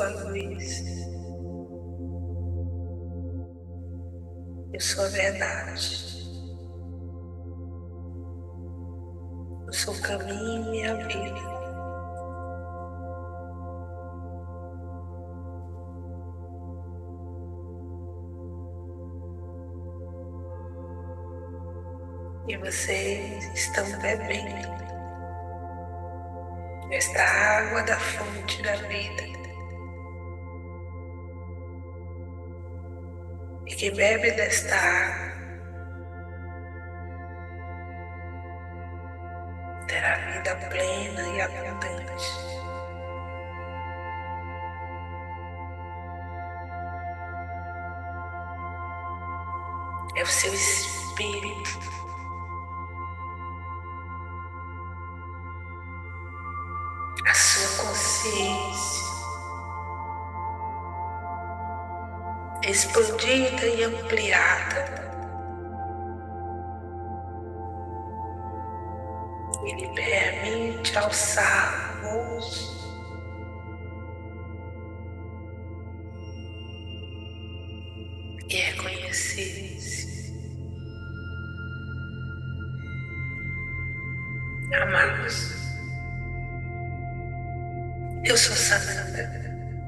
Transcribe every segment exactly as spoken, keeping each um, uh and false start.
sua luz e sua verdade, o seu caminho e a vida. E vocês estão bebendo esta água da fonte da vida. E quem bebe desta água terá vida plena e abundante. É o seu espírito a sua consciência expandida e ampliada. Ele permite alçar voos e reconhecer-se. Amados, eu sou Sananda.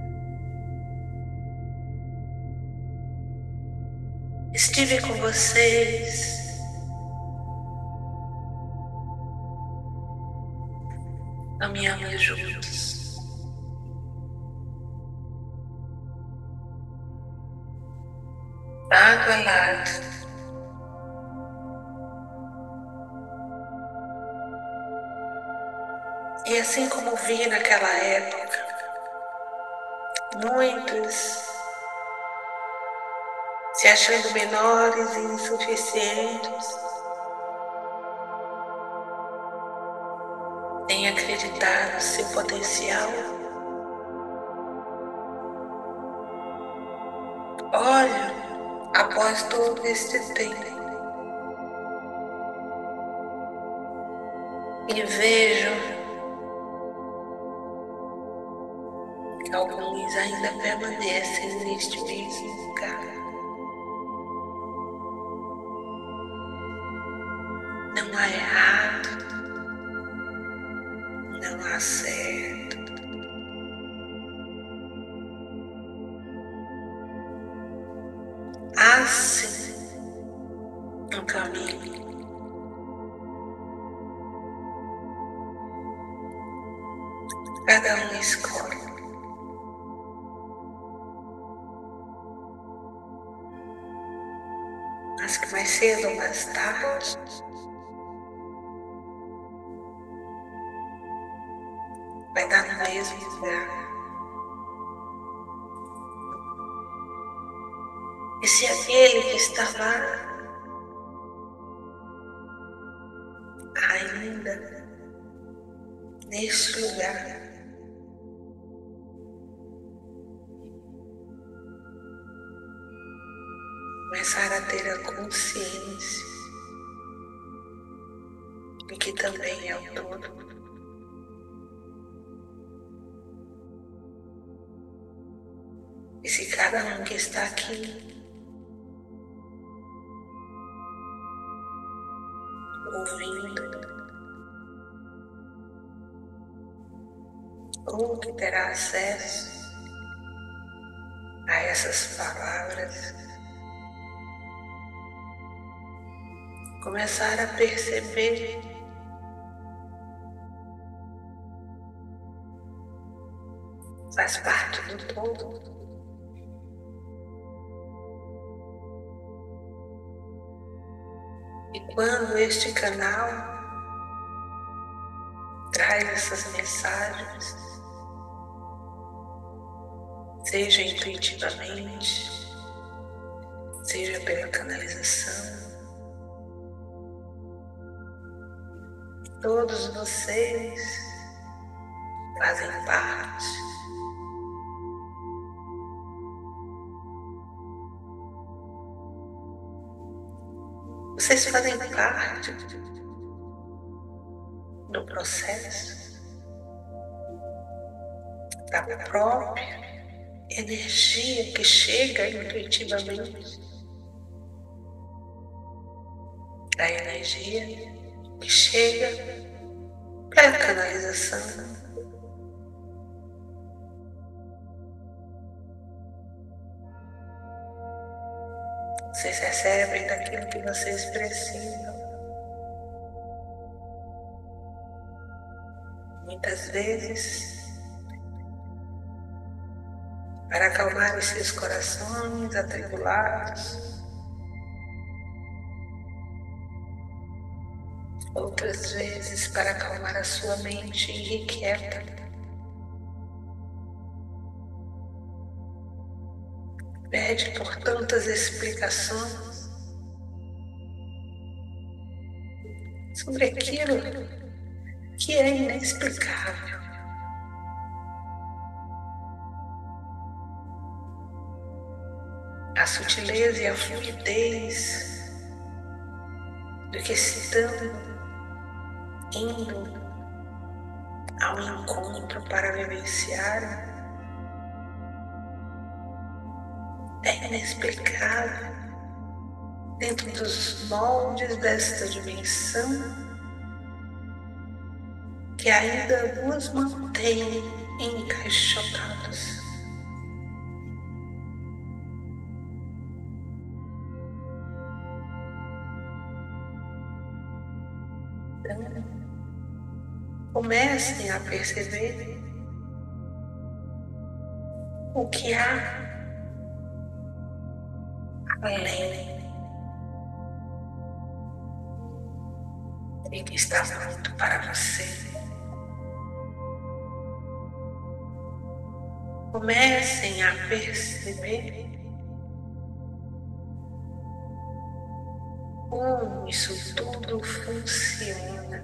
Estive com vocês caminhamos juntos. Lado a lado. E assim como vi naquela época, muitos se achando menores e insuficientes, têm acreditado no seu potencial. Olho após todo este tempo e vejo que alguns ainda permanecem neste mesmo lugar. Não há errado, não há certo. Há sim um caminho. Cada um escolhe. Mas que mais cedo ou mais tarde vai dar no mesmo lugar. E se aquele que está lá ainda neste lugar começar a ter a consciência de que também é o todo, e se cada um que está aqui ouvindo, ou que terá acesso a essas palavras, começar a perceber faz parte do todo. E quando este canal traz essas mensagens, seja intuitivamente, seja pela canalização, todos vocês fazem parte. Vocês fazem parte do processo da própria energia que chega intuitivamente, a energia que chega pela canalização. Vocês recebem daquilo que vocês precisam. Muitas vezes, para acalmar os seus corações atribulados, outras vezes para acalmar a sua mente irrequieta. Pede por tantas explicações sobre aquilo que é inexplicável. A sutileza e a fluidez do que se estão indo ao encontro para vivenciar é inexplicável dentro dos moldes desta dimensão que ainda nos mantém encaixotados. Então, comecem a perceber o que há além e que está pronto para você. Comecem a perceber como isso tudo funciona.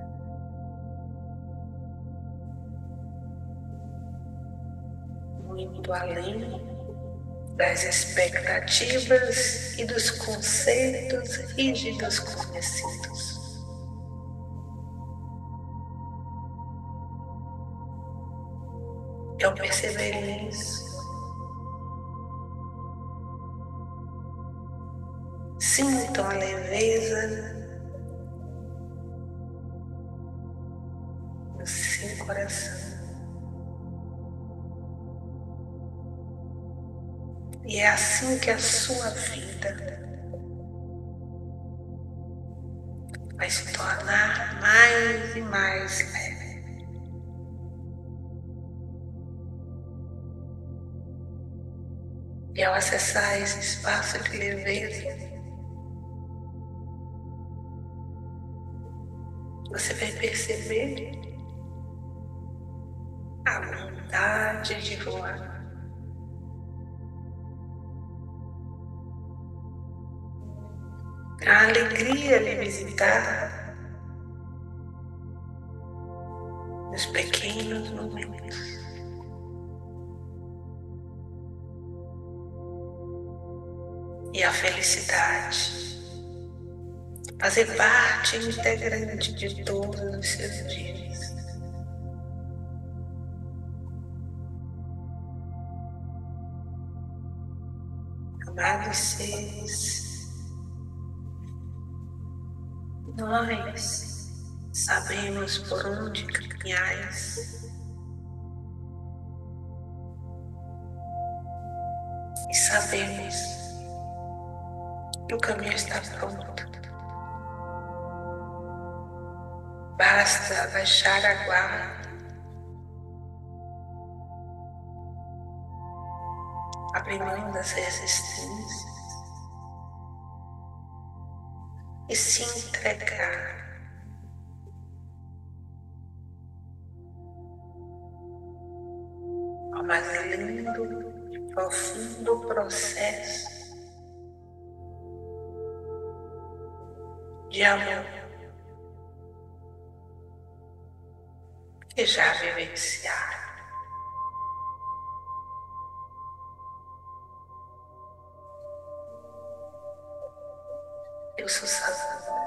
Muito além das expectativas e dos conceitos rígidos conhecidos. Ao perceber isso, sintam a leveza no seu coração. E é assim que a sua vida vai se tornar mais e mais leve. E ao acessar esse espaço de leveza, você vai perceber a vontade de voar. A alegria de visitar nos pequenos momentos. E a felicidade fazer parte integrante de todos os seus dias. Amados seres, nós sabemos por onde caminhais e sabemos que o caminho está pronto. Basta baixar a guarda, abrir mão das resistências e se entregar ao mais lindo e profundo processo de amor que já vivenciaram. Eu sou Savana.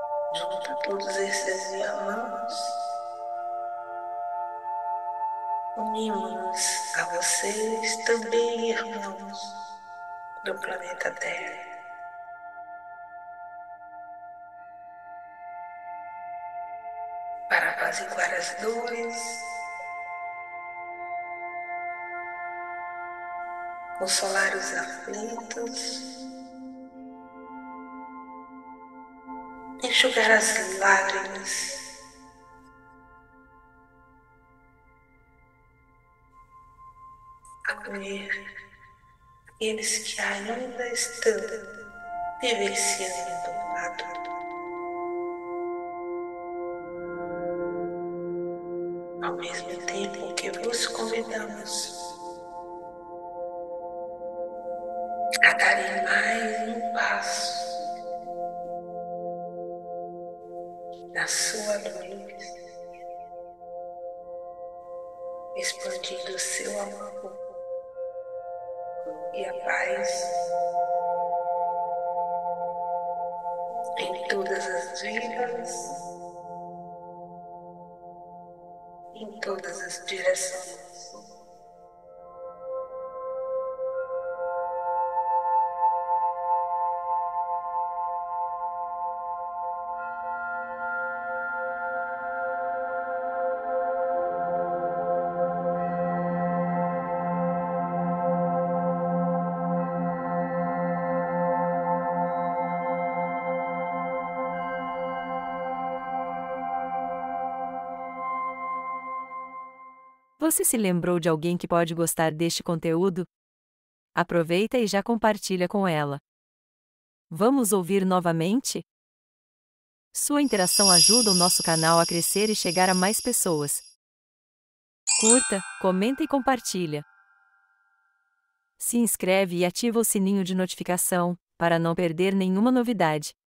Junta todos esses diamantes Unimos a vocês também, irmãos do planeta Terra. Para apaziguar as dores, consolar os aflitos, enxugar as lágrimas, acolher aqueles que ainda estão vivenciando a dor. Ao mesmo tempo que vos convidamos a darem mais um passo na sua luz, expandindo o seu amor e a paz em todas as vidas, em todas as direções. Você se lembrou de alguém que pode gostar deste conteúdo? Aproveita e já compartilha com ela. Vamos ouvir novamente? Sua interação ajuda o nosso canal a crescer e chegar a mais pessoas. Curta, comenta e compartilha. Se inscreve e ativa o sininho de notificação, para não perder nenhuma novidade.